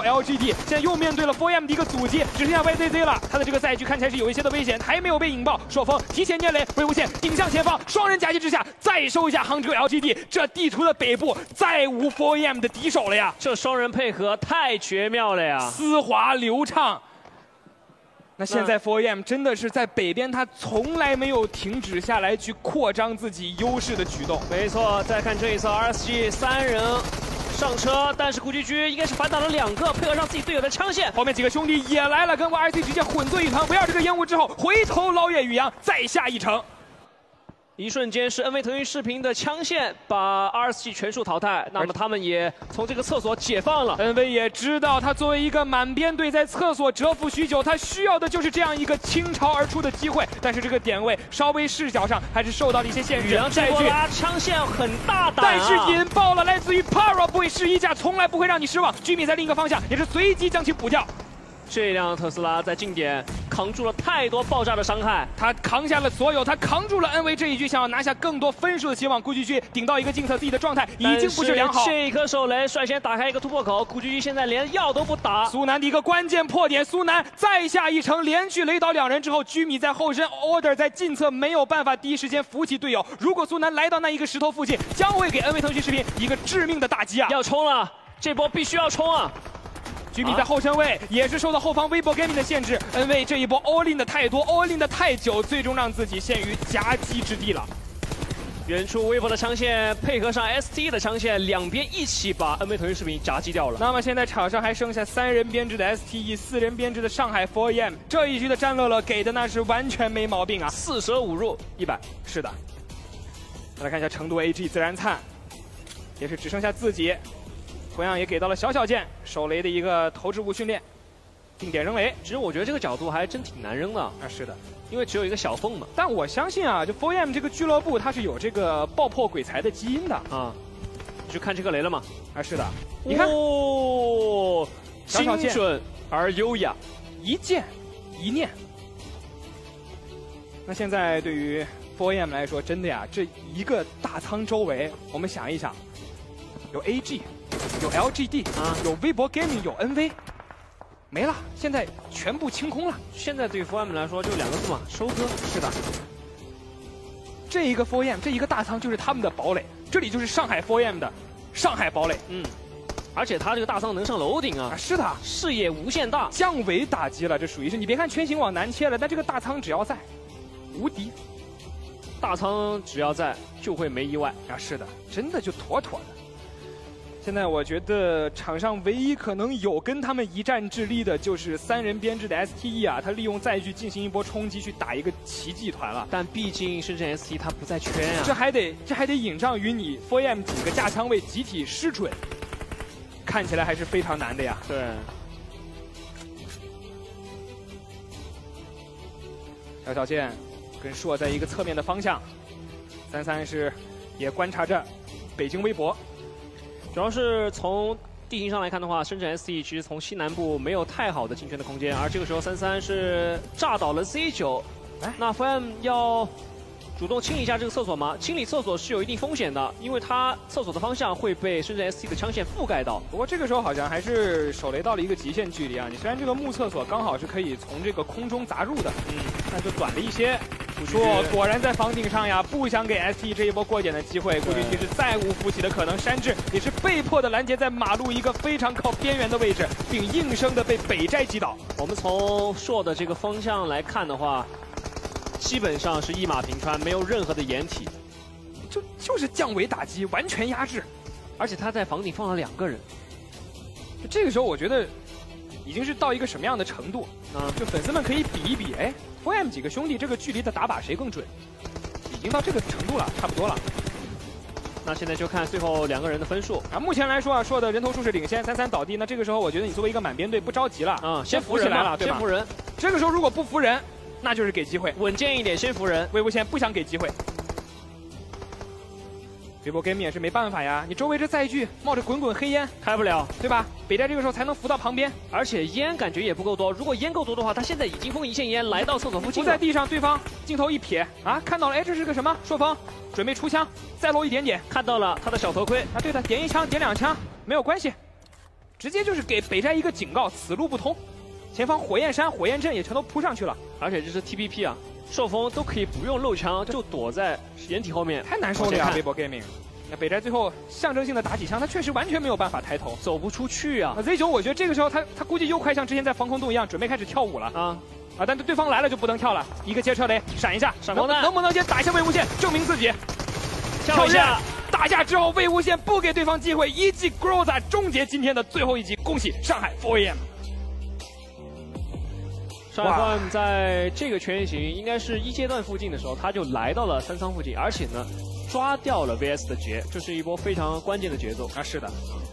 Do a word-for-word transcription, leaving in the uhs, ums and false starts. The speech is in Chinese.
L G D， 现在又面对了 four M 的一个阻击，只剩下 Y Z Z 了。他的这个赛局看起来是有一些的危险，还没有被引爆。朔风提前捏雷，魏无羡顶向前方，双人夹击之下再收一下杭州 L G D， 这地图的北部再无 four M 的敌手了呀！ 这双人配合太绝妙了呀， 丝滑流畅。 那现在 four M 真的是在北边，他从来没有停止下来去扩张自己优势的举动。 没错，再看这一侧 R S G 三人上车，但是古巨基应该是反打了两个，配合上自己队友的枪线， 后面几个兄弟也来了，跟 Y R C 直接混作一团，围绕这个烟雾之后，回头捞月宇阳，再下一城。 一瞬间是 N V 腾讯视频的枪线把 R S G 全数淘汰，那么他们也从这个厕所解放了。 N V 也知道，他作为一个满编队，在厕所蛰伏许久，他需要的就是这样一个倾巢而出的机会。但是这个点位稍微视角上还是受到了一些限制。 宇阳这波拉枪线很大胆、啊， 但是引爆了来自于 Paraboy 试衣架，从来不会让你失望。居米在另一个方向也是随即将其补掉。 这辆特斯拉在近点扛住了太多爆炸的伤害， 他扛下了所有，他扛住了 N V 这一局想要拿下更多分数的希望。古巨基顶到一个镜侧，自己的状态已经不是良好。 这一颗手雷率先打开一个突破口，古巨基现在连药都不打。 苏南的一个关键破点，苏南再下一城，连续雷倒两人之后，居米在后身 ，Order 在近侧没有办法第一时间扶起队友。如果苏南来到那一个石头附近，将会给 N V 腾讯视频一个致命的打击啊！ 要冲了，这波必须要冲啊！ 居米在后身位也是受到后方微博 gaming 的限制 ，N V 这一波 all in 的太多 ，all in 的太久，最终让自己陷于夹击之地了。 远处微博的枪线配合上 S T 的枪线，两边一起把 N V 腾讯视频夹击掉了。 那么现在场上还剩下三人编制的 S T E， 四人编制的上海 four M， 这一局的战乐乐给的那是完全没毛病啊， 四舍五入一百。 是的。再来看一下成都 A G 自然灿，也是只剩下自己。 同样也给到了小小剑手雷的一个投掷物训练，定点扔雷。 其实我觉得这个角度还真挺难扔的啊，是的， 因为只有一个小缝嘛。 但我相信啊，就 four M 这个俱乐部它是有这个爆破鬼才的基因的啊。就看这个雷了嘛。 啊，是的，你看， 哦， 小小精准而优雅， 一剑一念。那现在对于 four M 来说，真的呀，这一个大仓周围，我们想一想，有 A G。 有 L G D 啊，有微博 gaming， 有 N V， 没了，现在全部清空了。 现在对于 four M 来说就两个字嘛，收割。 是的，这一个 four M， 这一个大仓就是他们的堡垒，这里就是上海 four M 的上海堡垒。 嗯，而且他这个大仓能上楼顶啊， 啊是的， 视野无限大， 降维打击了，这属于是你别看圈形往南切了，但这个大仓只要在，无敌。 大仓只要在就会没意外啊，是的，真的就妥妥的。 现在我觉得场上唯一可能有跟他们一战之力的，就是三人编制的 S T E 啊，他利用载具进行一波冲击，去打一个奇迹团了。 但毕竟深圳 S T 他不在圈啊， 这还得这还得引仗于你 four M 几个架枪位集体失准，看起来还是非常难的呀。 对。 小小剑跟硕在一个侧面的方向，三三是也观察着北京微博。 主要是从地形上来看的话，深圳 S T 其实从西南部没有太好的进圈的空间，而这个时候三三是炸倒了 C 九，哎，那 four M 要主动清理一下这个厕所吗？清理厕所是有一定风险的，因为它厕所的方向会被深圳 S T 的枪线覆盖到。 不过这个时候好像还是手雷到了一个极限距离啊！你虽然这个木厕所刚好是可以从这个空中砸入的，嗯，但就短了一些。 说果然在房顶上呀，不想给 S T 这一波过检的机会，估计其实再无扶起的可能。山治也是被迫的拦截在马路一个非常靠边缘的位置，并应声的被北斋击倒。 我们从硕的这个方向来看的话，基本上是一马平川，没有任何的掩体， 就就是降维打击，完全压制。 而且他在房顶放了两个人， 就这个时候我觉得已经是到一个什么样的程度啊？就粉丝们可以比一比，哎。 four M 几个兄弟这个距离的打靶谁更准？已经到这个程度了，差不多了。 那现在就看最后两个人的分数啊。目前来说啊，硕的人头数是领先，三三倒地。那这个时候，我觉得你作为一个满编队不着急了啊，先扶起来了，对吧？ 先扶人。 这个时候如果不扶人，那就是给机会， 稳健一点，先扶人。 魏无羡不想给机会。微博 gaming 也是没办法呀，你周围这载具冒着滚滚黑烟， 开不了， 对吧？北斋这个时候才能扶到旁边， 而且烟感觉也不够多。如果烟够多的话，他现在已经封一线烟来到厕所附近， 伏在地上，对方镜头一瞥啊，看到了，哎，这是个什么？朔风准备出枪，再落一点点， 看到了他的小头盔啊，对的，点一枪，点两枪没有关系， 直接就是给北斋一个警告，此路不通。前方火焰山、火焰阵也全都扑上去了， 而且这是 T P P 啊，受风都可以不用漏枪，就躲在掩体后面， 太难受了呀！微博 Gaming， 那北斋最后象征性的打几枪，他确实完全没有办法抬头， 走不出去啊。 那 Z 九，我觉得这个时候他他估计又快像之前在防空洞一样，准备开始跳舞了啊啊！但是对方来了就不能跳了，一个接车雷闪一下， 闪光弹， 能不能先打一下魏无羡，证明自己？ 跳一下。 打下之后，魏无羡不给对方机会，一记 Groza 终结今天的最后一击。恭喜上海 four A M。 上海 four A M 在这个全型应该是一阶段附近的时候，他就来到了三仓附近，而且呢抓掉了 V S 的劫，这是一波非常关键的节奏啊！是的。